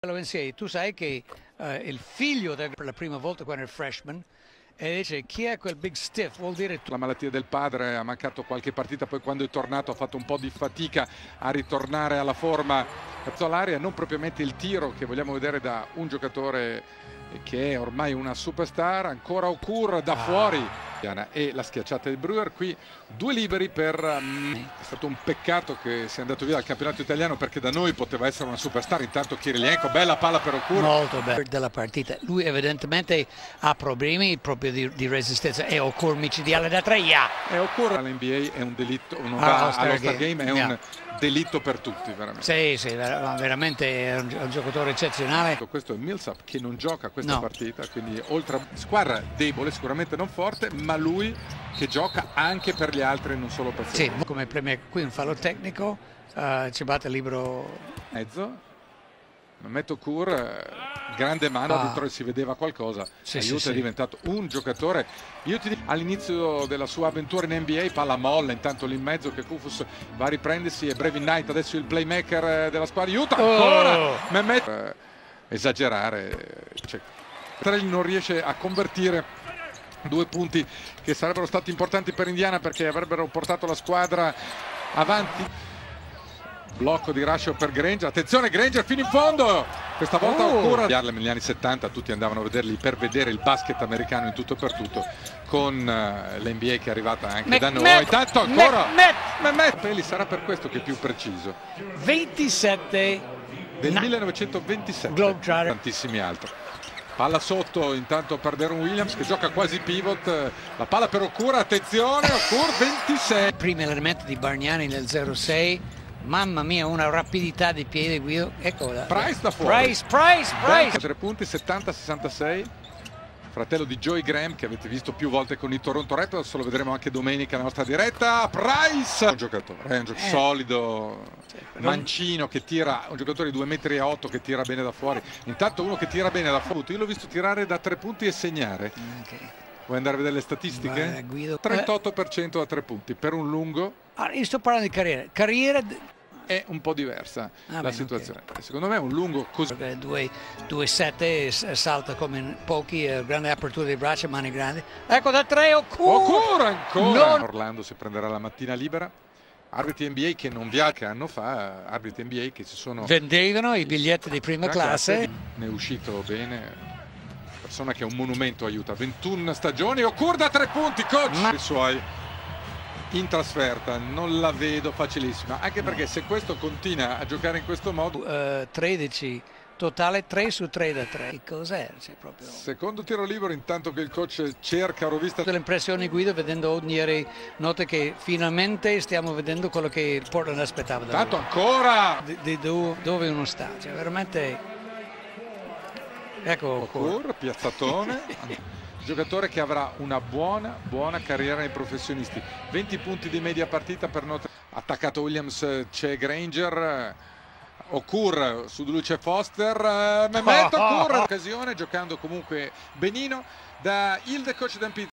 Tu sai che il figlio per la prima volta quando è freshman e dice chi è quel big stiff, vuol dire la malattia del padre, ha mancato qualche partita, poi quando è tornato ha fatto un po' di fatica a ritornare alla forma solare, non propriamente il tiro che vogliamo vedere da un giocatore che è ormai una superstar. Ancora Okur da fuori e la schiacciata del Brewer. Qui due liberi per è stato un peccato che sia andato via dal campionato italiano, perché da noi poteva essere una superstar. Intanto Kirilenko, bella palla per Okur, molto bella della partita. Lui evidentemente ha problemi proprio di resistenza e Okur micidiale da tre. E Okur all'NBA è un delitto, non va all'All-Star Game, è un delitto per tutti, veramente. Sì, veramente è un giocatore eccezionale. Questo è Millsap che non gioca questa partita, quindi oltre a squadra debole, sicuramente non forte, ma lui che gioca anche per gli altri, non solo per sé. Sì, come premio qui un fallo tecnico, ci batte il libero mezzo. Mehmet Okur, grande mano dietro, si vedeva qualcosa. Aiuto è diventato un giocatore. Io ti dico, all'inizio della sua avventura in NBA, palla molla, intanto lì in mezzo che Kufus va a riprendersi, e Brevin Knight adesso il playmaker della squadra. Aiuta ancora Mehmet. Esagerare, non riesce a convertire due punti che sarebbero stati importanti per Indiana, perché avrebbero portato la squadra avanti. Blocco di Rasho per Granger, attenzione Granger fino in fondo, questa volta Okur. Negli anni 70 tutti andavano a vederli per vedere il basket americano in tutto e per tutto, con l'NBA che è arrivata anche da noi. Tanto ancora Mehmet sarà per questo che è più preciso. 27 del 1927, tantissimi altri. Palla sotto intanto per Deron Williams che gioca quasi pivot, la palla per Okur, attenzione Okur 26. Primo elemento di Bargnani nel 06. Mamma mia, una rapidità di piede, Guido. Eccola. Price da fuori. Price. 3 punti, 70-66. Fratello di Joey Graham, che avete visto più volte con i Toronto Raptors, lo vedremo anche domenica nella nostra diretta. Price! Un giocatore, è un giocatore solido, mancino, che tira, un giocatore di 2,8 m che tira bene da fuori. Intanto uno che tira bene da fuori. Io l'ho visto tirare da 3 punti e segnare. Vuoi andare a vedere le statistiche? 38% da 3 punti per un lungo. Io sto parlando di carriera è un po' diversa la situazione. Secondo me un lungo così 2,7 salta come pochi, grande apertura dei braccia, mani grandi. Ecco da 3 Okur ancora. Orlando si prenderà la mattina libera. Arbitri NBA che non viaggia anno fa, arbitri NBA che si sono vendevano i biglietti di prima classe. Ne è uscito bene. Persona che è un monumento, aiuta 21 stagioni. Okur da 3 punti, coach. I suoi in trasferta non la vedo facilissima, anche perché se questo continua a giocare in questo modo 13 totale, 3 su 3 da 3. Che cos'è? Proprio secondo tiro libero, intanto che il coach cerca rovista. L'impressione, Guido, vedendo ieri, nota che finalmente stiamo vedendo quello che il Portland aspettava da tanto ancora di dove uno sta, cioè veramente. Ecco Okur, piazzatone. Giocatore che avrà una buona carriera nei professionisti. 20 punti di media partita per Notre. Attaccato Williams, c'è Granger. Okur, su di lui c'è Foster. Mehmet Okur, occasione, giocando comunque benino da Hilde Coach Dampit.